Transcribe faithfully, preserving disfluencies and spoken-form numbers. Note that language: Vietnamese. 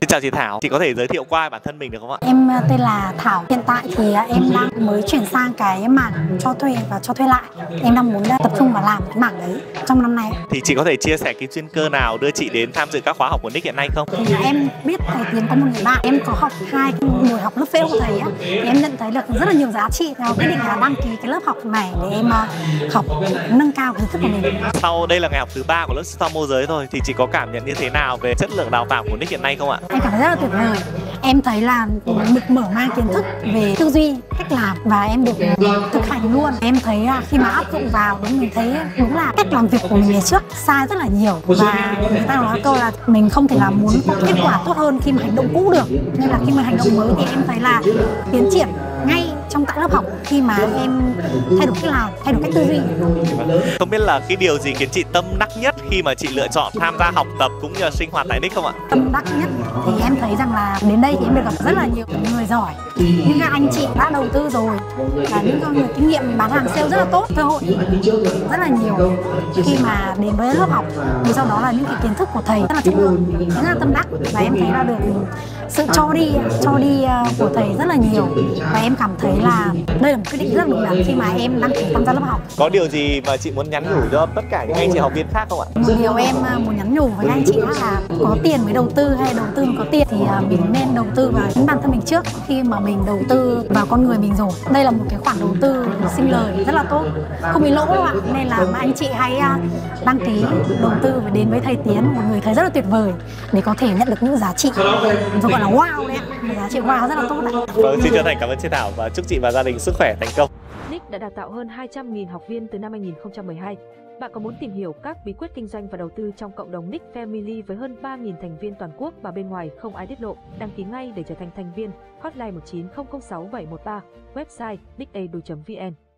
chào chị Thảo, chị có thể giới thiệu qua bản thân mình được không ạ? Em tên là Thảo, hiện tại thì em đang mới chuyển sang cái mảng cho thuê và cho thuê lại. Em đang muốn tập trung vào làm cái mảng đấy trong năm nay. Thì chị có thể chia sẻ cái chuyên cơ nào đưa chị đến tham dự các khóa học của Nick hiện nay không? Thì em biết thầy Tiến có một người bạn, em có học hai buổi học lớp phễu của thầy á, thì em nhận thấy được rất là nhiều giá trị. Và quyết định là đăng ký cái lớp học này để em học nâng cao kiến thức của mình. Sau đây là ngày học thứ ba của lớp Storm môi giới rồi, thì chị có cảm nhận như thế nào về chất lượng đào tạo của Nick hiện nay không ạ? Em cảm thấy rất là tuyệt vời. Em thấy là được mở mang kiến thức về tư duy, cách làm và em được thực hành luôn. Em thấy là khi mà áp dụng vào đúng mình thấy đúng là cách làm việc của mình ngày trước sai rất là nhiều, và người ta nói câu là mình không thể là muốn có kết quả tốt hơn khi mà hành động cũ được, nên là khi mà hành động mới thì em thấy là tiến triển ngay trong tại lớp học khi mà em thay đổi cách làm, thay đổi cách tư duy. Không biết là cái điều gì khiến chị tâm đắc nhất khi mà chị lựa chọn tham gia học tập cũng như là sinh hoạt tại Nick không ạ? Tâm đắc nhất thì em thấy rằng là đến đây thì em được gặp rất là nhiều người giỏi, những các anh chị đã đầu tư rồi và những người kinh nghiệm bán hàng sale rất là tốt, cơ hội rất là nhiều khi mà đến với lớp học. Thì sau đó là những cái kiến thức của thầy rất là chất lượng, rất là tâm đắc, và em thấy là được sự cho đi cho đi của thầy rất là nhiều, và em cảm thấy là đây là một quyết định rất là đúng đắn khi mà em đăng ký tham gia lớp học. Có điều gì mà chị muốn nhắn nhủ cho tất cả những anh chị học viên khác không ạ? Một điều em muốn nhắn nhủ với anh chị là có tiền mới đầu tư hay đầu tư mới có tiền thì mình nên đầu tư vào chính bản thân mình trước khi mà mình đầu tư vào con người mình rồi. Đây là một cái khoản đầu tư sinh lời rất là tốt, không bị lỗ đâu ạ. Nên là anh chị hãy đăng ký đầu tư và đến với thầy Tiến, một người thầy rất là tuyệt vời, để có thể nhận được những giá trị tôi gọi là wow đấy ạ, giá trị wow rất là tốt ạ. Vâng, xin chân thành cảm ơn chị Thảo và chúc chị và gia đình sức khỏe thành công. Nick đã đào tạo hơn hai trăm nghìn học viên từ năm hai nghìn không trăm mười hai. Bạn có muốn tìm hiểu các bí quyết kinh doanh và đầu tư trong cộng đồng Nick Family với hơn ba nghìn thành viên toàn quốc và bên ngoài không ai tiết lộ? Đăng ký ngay để trở thành thành viên. Hotline một chín không không sáu bảy một ba, website nick edu chấm vn.